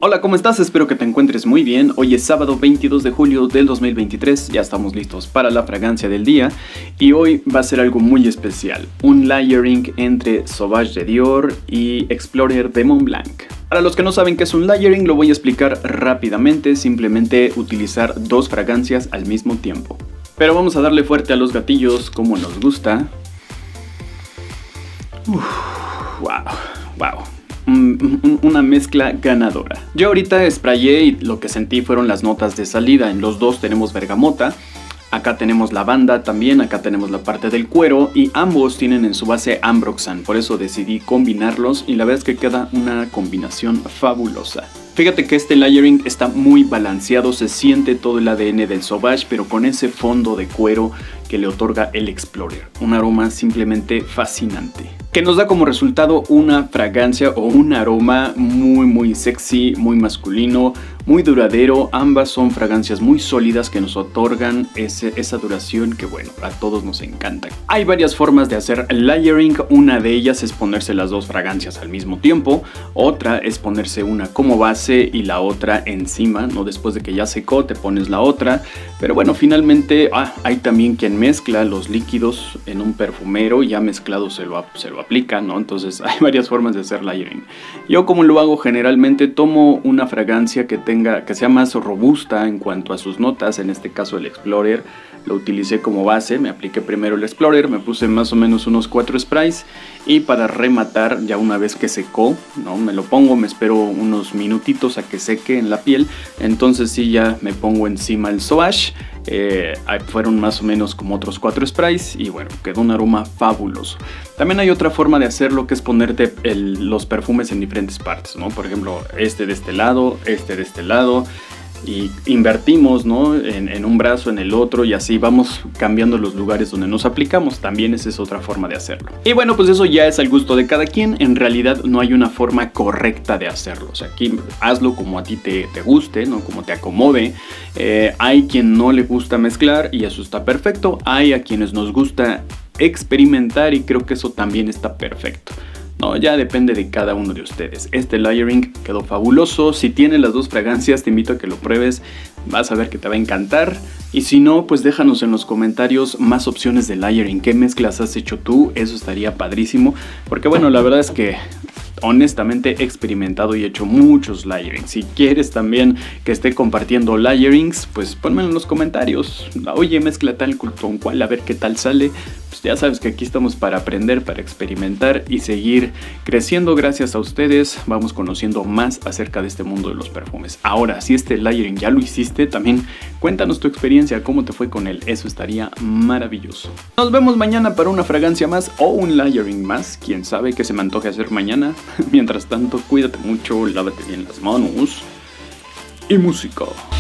Hola, ¿cómo estás? Espero que te encuentres muy bien. Hoy es sábado 22 de julio del 2023, ya estamos listos para la fragancia del día y hoy va a ser algo muy especial, un layering entre Sauvage de Dior y Explorer de Montblanc. Para los que no saben qué es un layering, lo voy a explicar rápidamente, simplemente utilizar dos fragancias al mismo tiempo. Pero vamos a darle fuerte a los gatillos como nos gusta. Wow. Una mezcla ganadora. Yo ahorita sprayé y lo que sentí fueron las notas de salida. En los dos tenemos bergamota. Acá tenemos lavanda también, acá tenemos la parte del cuero y ambos tienen en su base ambroxan. Por eso decidí combinarlos y la verdad es que queda una combinación fabulosa. Fíjate que este layering está muy balanceado, se siente todo el ADN del Sauvage, pero con ese fondo de cuero que le otorga el Explorer. Un aroma simplemente fascinante, que nos da como resultado una fragancia o un aroma muy sexy, muy masculino, muy duradero. Ambas son fragancias muy sólidas que nos otorgan esa duración que, bueno, a todos nos encanta. Hay varias formas de hacer layering. Una de ellas es ponerse las dos fragancias al mismo tiempo. Otra es ponerse una como base y la otra encima, ¿no? Después de que ya secó te pones la otra. Pero bueno, finalmente hay también quien mezcla los líquidos en un perfumero, ya mezclado se lo aplica, ¿no? Entonces hay varias formas de hacer layering. Yo, como lo hago generalmente, tomo una fragancia que sea más robusta en cuanto a sus notas. En este caso el Explorer lo utilicé como base, me apliqué primero el Explorer, me puse más o menos unos 4 sprays y para rematar, ya una vez que secó, ¿no? Me lo pongo, me espero unos minutitos a que seque en la piel, entonces sí ya me pongo encima el Sauvage. Fueron más o menos como otros 4 sprays y bueno, quedó un aroma fabuloso. También hay otra forma de hacerlo, que es ponerte los perfumes en diferentes partes, ¿no? Por ejemplo, este de este lado, este de este lado, y invertimos, ¿no? En un brazo, en el otro, y así vamos cambiando los lugares donde nos aplicamos. También esa es otra forma de hacerlo. Y bueno, pues eso ya es al gusto de cada quien. En realidad no hay una forma correcta de hacerlo. O sea, aquí hazlo como a ti te guste, ¿no? Como te acomode. Hay quien no le gusta mezclar y eso está perfecto. Hay a quienes nos gusta experimentar y creo que eso también está perfecto. No, ya depende de cada uno de ustedes. Este layering quedó fabuloso. Si tienes las dos fragancias, te invito a que lo pruebes. Vas a ver que te va a encantar. Y si no, pues déjanos en los comentarios más opciones de layering. ¿Qué mezclas has hecho tú? Eso estaría padrísimo. Porque bueno, la verdad es que honestamente he experimentado y he hecho muchos layerings. Si quieres también que esté compartiendo layerings, pues ponmelo en los comentarios. Oye, mezcla tal con cual, a ver qué tal sale. Pues ya sabes que aquí estamos para aprender, para experimentar y seguir creciendo gracias a ustedes. Vamos conociendo más acerca de este mundo de los perfumes. Ahora, si este layering ya lo hiciste, también cuéntanos tu experiencia, cómo te fue con él. Eso estaría maravilloso. Nos vemos mañana para una fragancia más o un layering más. Quién sabe qué se me antoje hacer mañana. Mientras tanto, cuídate mucho, lávate bien las manos y música.